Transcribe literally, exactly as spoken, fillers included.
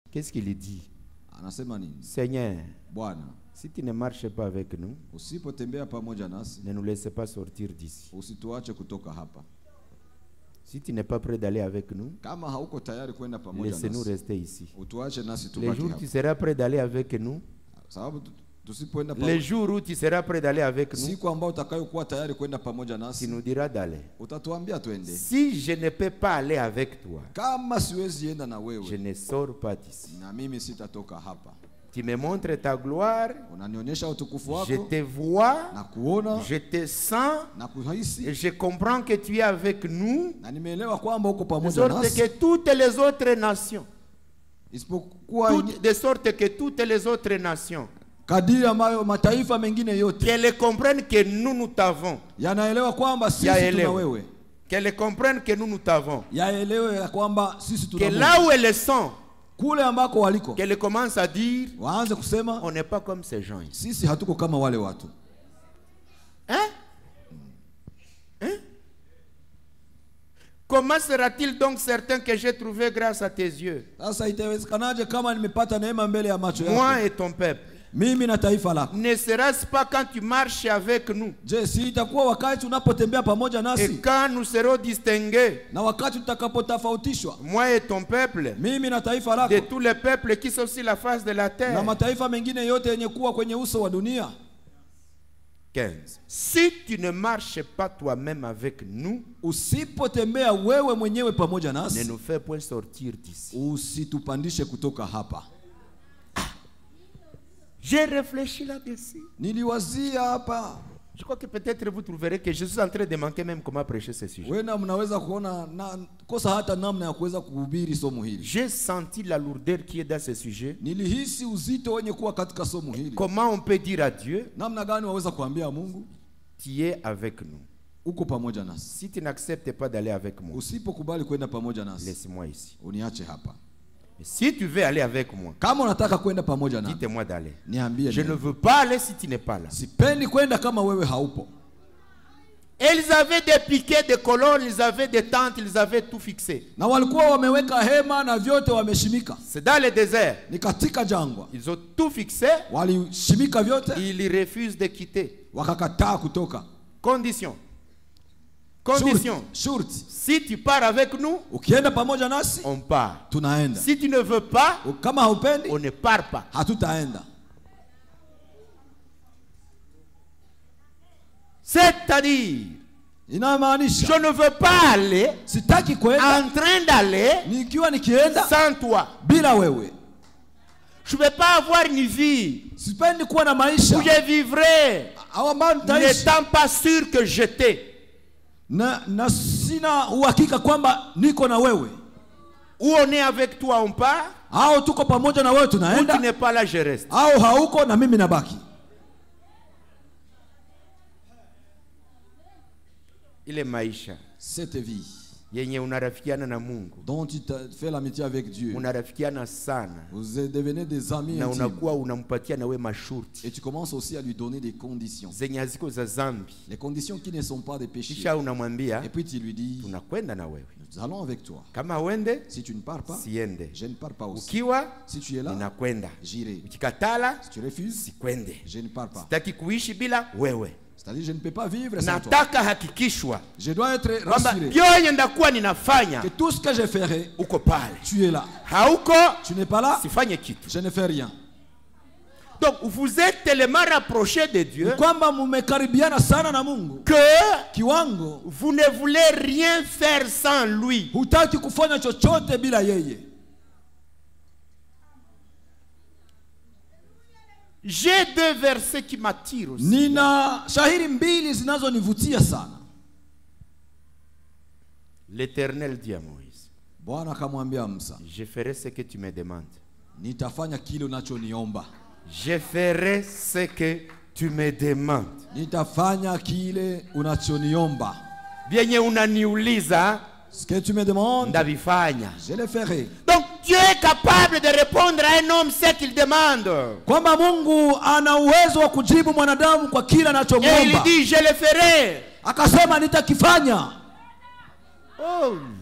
Qu'est-ce qu'il dit? Anasema nini? Seigneur, Bwana, si tu ne marches pas avec nous, usipotembea pamoja nasi, ne nous laisse pas sortir d'ici. usituache kutoka hapa. Si tu n'es pas prêt d'aller avec nous, Kama hauko tayari kwenda pamoja nasi, laisse-nous rester ici. utuache nasi Les tubaki jours où hapa. tu seras prêt d'aller avec nous, Sababu tusipoenda les pamoja, jours où tu seras prêt d'aller avec nous, siku ambao utakayokuwa tayari kwenda pamoja tu nasi, nous diras d'aller. utatuambia twende. Si je ne peux pas aller avec toi, Kama siwezi enda na je wewe, ne sors pas d'ici. na mimi sitatoka hapa. Tu me montres ta gloire, Unanionyesha utukufu je wako te vois, na kuona je te sens, na et kuhisi, je comprends que tu es avec nous, na nimeelewa kwamba uko de pamoja sorte nasi, que toutes les autres nations, isipokuwa toutes- de sorte que toutes les autres nations, kadiri ambayo mataifa mengine yote qu'elles comprennent que nous nous t'avons, yanaelewa kwamba sisi tuna yaelewe, wewe, qu'elles comprennent que nous nous t'avons, yaelewe ya kwamba sisi que tuna là Mungu. où elles sont, Kule ambako waliko qu'elles commencent à dire, waanze kusema on n'est pas comme ces gens ici. sisi hatuko kama wale watu. Hein? Hein? Comment sera-t-il donc certain que j'ai trouvé grâce à tes yeux, Sasa itawezekanaje kama nimepata neema mbele ya macho moi yako, et ton peuple? mimi na taifa lako? Ne sera-ce pas quand tu marches avec nous Je, si itakuwa wakati unapotembea pamoja et nasi quand nous serons distingués, na wakati tutakapotofautishwa, moi et ton peuple, mimi na taifa lako de tous les peuples qui sont sur la face de la na terre? mataifa mengine yote yenye kuwa kwenye uso wa dunia. quinze. Si tu ne marches pas toi-même avec nous, Usipotembea wewe mwenyewe pamoja ne nasi, nous fais point sortir d'ici. usitupandishe kutoka hapa. J'ai réfléchi là-dessus. Niliwazia hapa. Je crois que peut-être vous trouverez que je suis en train de manquer même comment prêcher ce sujet. Wena mnaweza kuona na kosa hata namna ya kuweza kuhubiri somo hili. J'ai senti la lourdeur qui est dans ce sujet. Nilihisi uzito wenye kuwa katika somo hili. Comment on peut dire à Dieu, Namna gani waweza kuambia Mungu tu es avec nous. uko pamoja nasi? Si tu n'acceptes pas d'aller avec moi, Usipokubali kwenda pamoja nasi, laisse-moi ici. uniache hapa. Et si tu veux aller avec moi, Kama unataka kwenda pamoja nasi, dites-moi d'aller. niambie. Je ne veux pas aller si tu n'es pas là. Sipendi kwenda kama wewe haupo. Et ils avaient des piquets, des colonnes, ils avaient des tentes, ils avaient tout fixé. Na walikuwa wameweka hema na vyote wameshimika. C'est dans le désert. Ni katika jangwa. Ils ont tout fixé. Walishimika vyote, Ils refusent de quitter. wakakataa kutoka. Condition. Condition. Shurti. Si tu pars avec nous, Ukienda pamoja nasi, on part. tunaenda. Si tu ne veux pas, Kama haupendi, on ne part pas. hatutaenda. C'est-à-dire, Inamaanisha je ne veux pas aller sitaki kwenda en train d'aller nikiwa nikienda sans toi. bila wewe. Je ne veux pas avoir une vie Sipendi kuwa na maisha où je vivrai au ambao nitaishi n'étant pas sûr que j'étais. na, na sina uhakika kwamba niko na wewe, Ou on est avec toi, on part. au tuko pamoja na wewe Ou tu tunaenda, n'es pas là, je reste. au hauko na mimi nabaki. Ile maisha Cette vie yenye unarafikiana na Mungu, dont tu fais l'amitié avec Dieu, unarafikiana sana vous devenez des amis na intimes, unakuwa unampatia na we masharti et tu commences aussi à lui donner des conditions, zenye haziko za zambi, les conditions qui ne sont pas des péchés. kisha unamwambia Et puis tu lui dis, tunakwenda na wewe, nous allons avec toi. kama uende Si tu ne pars pas, siende, je ne pars pas aussi. ukiwa Si tu es là, ninakwenda, j'irai. ukikatala Si tu refuses, sikwende. je ne pars pas. Sitaki kuishi bila wewe. C'est-à-dire, je ne peux pas vivre sans toi. Nataka hakikishwa Je dois être kwamba rassuré vyote ndakuwa ninafanya que tout ce que je ferai, uko pale, tu es là. hauko Tu n'es pas là, sifanye kitu. je ne fais rien. Donc vous êtes tellement rapprochés de Dieu Kwamba mmekaribiana sana na Mungu que kiwango vous ne voulez rien faire sans lui. hutaki kufanya chochote bila yeye. J'ai deux versets qui m'attirent aussi. Nina shahiri mbili zinazonivutia sana. L'Éternel dit à Moïse, Bwana akamwambia Musa, je ferai ce que tu me demandes. nitafanya kile unachoniomba. Je ferai ce que tu me demandes. Nitafanya kile unachoniomba. Vyenye unaniuliza Ce que tu me demandes, ndavifanya. je le ferai. Donc Dieu est capable de répondre à un homme ce qu'il demande. Kwamba Mungu ana uwezo wa kujibu mwanadamu kwa kile Et il anachomwomba. dit je le ferai. Akasema nitakifanya. Oh